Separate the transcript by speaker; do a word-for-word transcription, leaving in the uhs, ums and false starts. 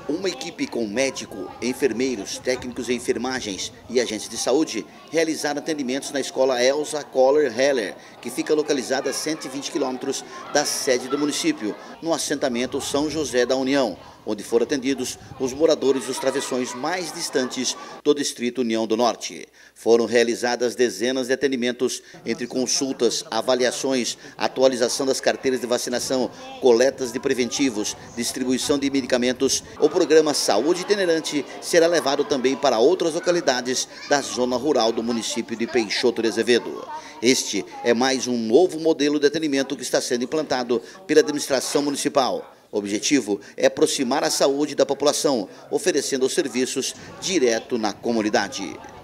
Speaker 1: Uma equipe com médico, enfermeiros, técnicos em enfermagens e agentes de saúde realizaram atendimentos na escola Elsa Kohler Heller, que fica localizada a cento e vinte quilômetros da sede do município, no assentamento São José da União, onde foram atendidos os moradores dos travessões mais distantes do distrito União do Norte. Foram realizadas dezenas de atendimentos entre consultas, avaliações, atualização das carteiras de vacinação, coletas de preventivos, distribuição de medicamentos. O programa Saúde Itinerante será levado também para outras localidades da zona rural do município de Peixoto de Azevedo. Este é mais um novo modelo de atendimento que está sendo implantado pela administração municipal. O objetivo é aproximar a saúde da população, oferecendo os serviços direto na comunidade.